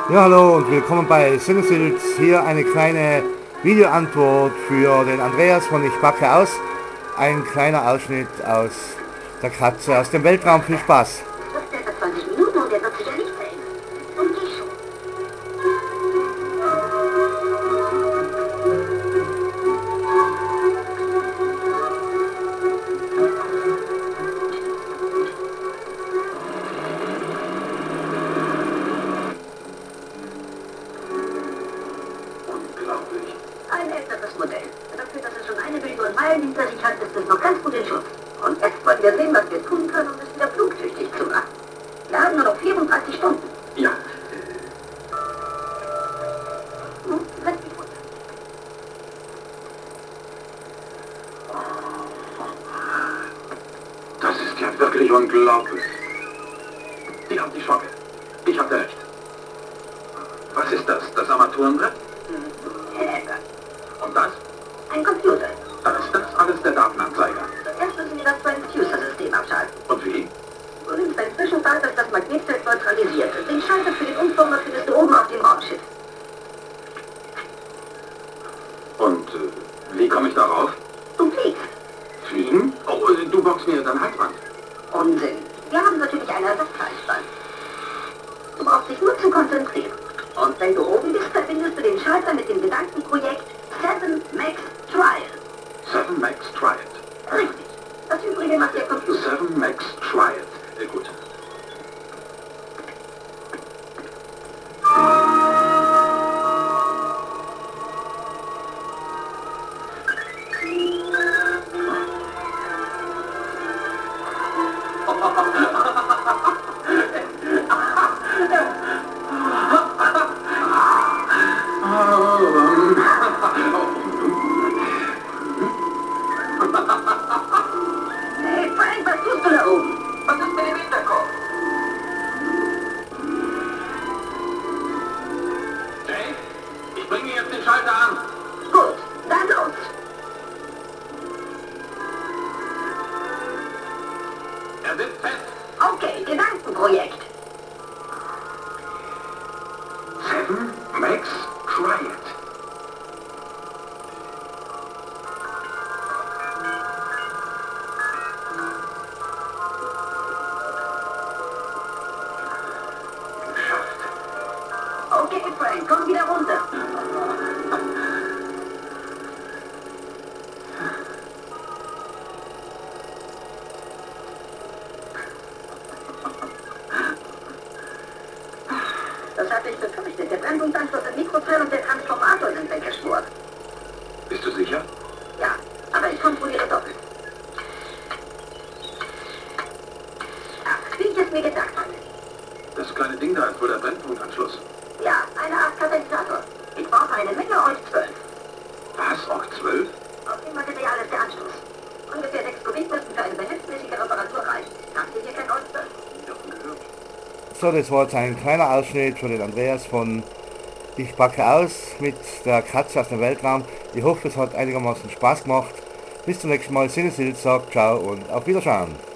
Ja, hallo und willkommen bei Sinneswild. Hier eine kleine Videoantwort für den Andreas von Ich backe aus. Ein kleiner Ausschnitt aus der Katze aus dem Weltraum. Viel Spaß! Das wird etwa 20 Minuten und der wird sicher nicht sehen. Und ich schon. Unglaublich. Ein älteres Modell. Dafür, dass es schon 1 Million Meilen hinter sich hat, ist es noch ganz gut in Schutz. Und jetzt wollen wir sehen, was wir tun können, um es wieder flugtüchtig zu machen. Wir haben nur noch 34 Stunden. Ja, Nun, lass mich runter. das ist ja wirklich unglaublich. Sie haben die Schocke. Ich hatte recht. Was ist das? Das Armaturenbrett? Etwa. Und das? Ein Computer. Dann ist das alles der Datenanzeiger. Zuerst müssen wir das Transducer-System abschalten. Und wie? Du nimmst ein Zwischenfall, das das Magnetfeld neutralisiert. Den Schalter für den Umformer findest du oben auf dem Raumschiff. Und wie komme ich darauf? Du fliegst. Fliegen? Oh, du boxst mir dein Halsband. Unsinn. Wir haben natürlich eine Ersatzhalsband. Du brauchst dich nur zu konzentrieren. Und wenn du oben bist, verbindest du den Schalter mit dem Gedankenprojekt 7 Max Trial. 7 Max Try It. Richtig. Das Übrige macht der Computer. 7 Max Try It. Gut. Hey Frank, was tust du da oben? Was ist mit dem Hinterkopf? Dave, ich bringe jetzt den Schalter an. Gut, dann los. Er sitzt fest. Okay, Gedankenprojekt. 7 Max Try It. Geschafft. Okay, Frank, komm wieder runter. Das hatte ich befürchtet. Der Brennpunktanschluss im Mikroteil und der Transformator sind weggeschmort. Bist du sicher? Ja, aber ich kontrolliere doppelt. Ach, wie ich es mir gedacht hatte. Das kleine Ding da ist wohl der Brennpunktanschluss. Ja, eine Art Katalysator. Ich brauche eine Menge Euch 12. Was? Auch 12? Aus dem Material ist der Anschluss. Ungefähr 6 Kubik müssen für eine behelfsmäßige Reparatur reichen. Habt ihr hier kein Euch 12? Nie davon gehört. So, das war jetzt ein kleiner Ausschnitt für den Andreas von Ich backe aus mit der Katze aus dem Weltraum. Ich hoffe, es hat einigermaßen Spaß gemacht. Bis zum nächsten Mal. Sinneswild sagt ciao und auf Wiederschauen.